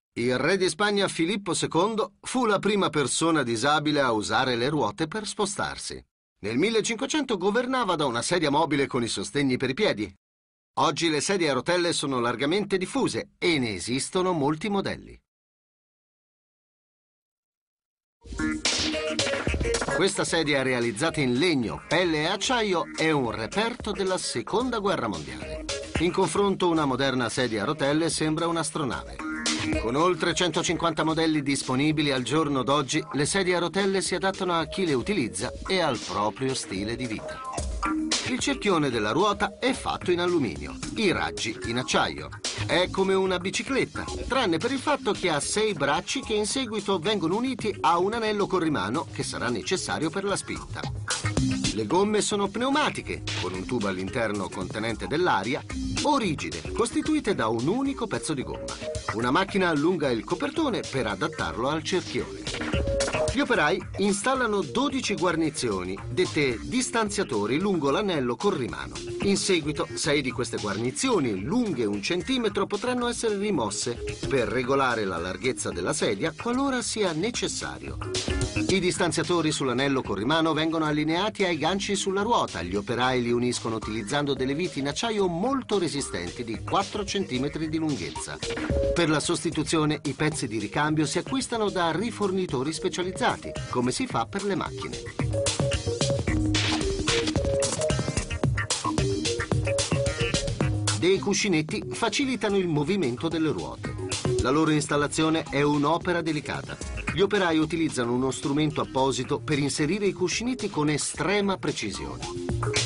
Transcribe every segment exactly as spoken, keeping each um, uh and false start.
Il re di Spagna Filippo secondo fu la prima persona disabile a usare le ruote per spostarsi. Nel millecinquecento governava da una sedia mobile con i sostegni per i piedi. Oggi le sedie a rotelle sono largamente diffuse e ne esistono molti modelli. Questa sedia realizzata in legno, pelle e acciaio è un reperto della Seconda Guerra Mondiale. In confronto, una moderna sedia a rotelle sembra un'astronave. Con oltre centocinquanta modelli disponibili al giorno d'oggi, le sedie a rotelle si adattano a chi le utilizza e al proprio stile di vita. Il cerchione della ruota è fatto in alluminio, i raggi in acciaio. È come una bicicletta, tranne per il fatto che ha sei bracci che in seguito vengono uniti a un anello corrimano che sarà necessario per la spinta. Le gomme sono pneumatiche, con un tubo all'interno contenente dell'aria, o rigide, costituite da un unico pezzo di gomma. Una macchina allunga il copertone per adattarlo al cerchione. Gli operai installano dodici guarnizioni, dette distanziatori, lungo l'anello corrimano. In seguito, sei di queste guarnizioni, lunghe un centimetro, potranno essere rimosse per regolare la larghezza della sedia qualora sia necessario. I distanziatori sull'anello corrimano vengono allineati ai ganci sulla ruota. Gli operai li uniscono utilizzando delle viti in acciaio molto resistenti di quattro centimetri di lunghezza. Per la sostituzione, i pezzi di ricambio si acquistano da rifornitori specializzati, come si fa per le macchine. Dei cuscinetti facilitano il movimento delle ruote. La loro installazione è un'opera delicata. Gli operai utilizzano uno strumento apposito per inserire i cuscinetti con estrema precisione.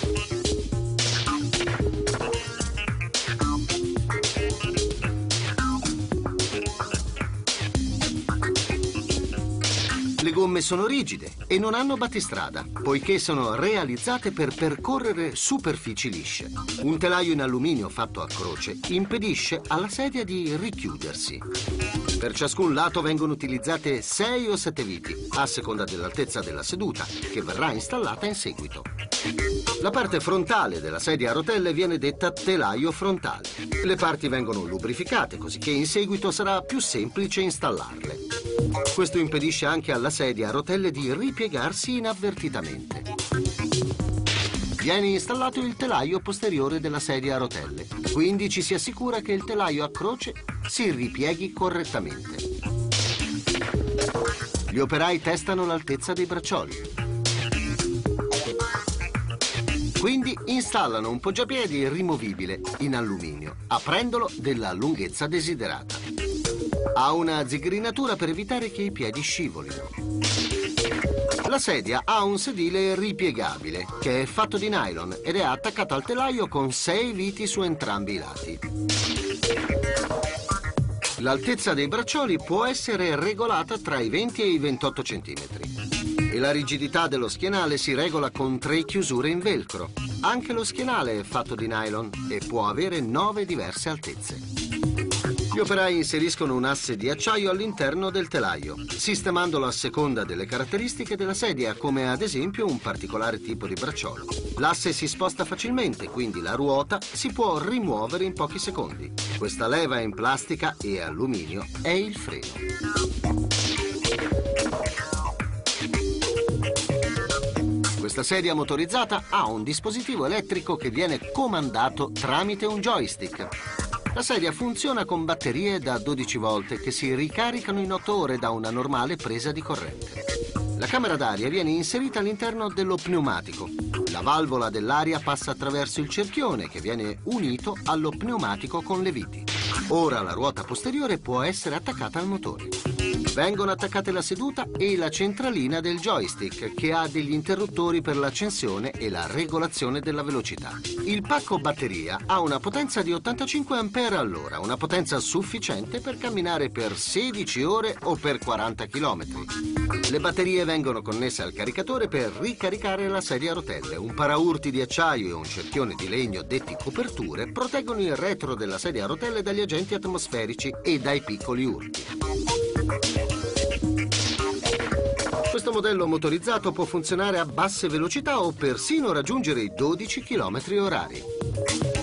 Le gomme sono rigide e non hanno battistrada, poiché sono realizzate per percorrere superfici lisce. Un telaio in alluminio fatto a croce impedisce alla sedia di richiudersi. Per ciascun lato vengono utilizzate sei o sette viti, a seconda dell'altezza della seduta, che verrà installata in seguito. La parte frontale della sedia a rotelle viene detta telaio frontale. Le parti vengono lubrificate, così che in seguito sarà più semplice installarle. Questo impedisce anche alla sedia a rotelle di ripiegarsi inavvertitamente. Viene installato il telaio posteriore della sedia a rotelle, quindi ci si assicura che il telaio a croce si ripieghi correttamente. Gli operai testano l'altezza dei braccioli. Quindi installano un poggiapiedi rimovibile in alluminio, aprendolo della lunghezza desiderata. Ha una zigrinatura per evitare che i piedi scivolino. La sedia ha un sedile ripiegabile, che è fatto di nylon ed è attaccato al telaio con sei viti su entrambi i lati. L'altezza dei braccioli può essere regolata tra i venti e i ventotto centimetri. E la rigidità dello schienale si regola con tre chiusure in velcro. Anche lo schienale è fatto di nylon e può avere nove diverse altezze. Gli operai inseriscono un asse di acciaio all'interno del telaio, sistemandolo a seconda delle caratteristiche della sedia, come ad esempio un particolare tipo di bracciolo. L'asse si sposta facilmente, quindi la ruota si può rimuovere in pochi secondi. Questa leva in plastica e alluminio è il freno. Questa sedia motorizzata ha un dispositivo elettrico che viene comandato tramite un joystick. La sedia funziona con batterie da dodici volt che si ricaricano in otto ore da una normale presa di corrente. La camera d'aria viene inserita all'interno dello pneumatico. La valvola dell'aria passa attraverso il cerchione che viene unito allo pneumatico con le viti. Ora la ruota posteriore può essere attaccata al motore. Vengono attaccate la seduta e la centralina del joystick, che ha degli interruttori per l'accensione e la regolazione della velocità. Il pacco batteria ha una potenza di ottantacinque ampere all'ora, una potenza sufficiente per camminare per sedici ore o per quaranta chilometri. Le batterie vengono connesse al caricatore per ricaricare la sedia a rotelle. Un paraurti di acciaio e un cerchione di legno, detti coperture, proteggono il retro della sedia a rotelle dagli agenti atmosferici e dai piccoli urti. Questo modello motorizzato può funzionare a basse velocità o persino raggiungere i dodici chilometri orari.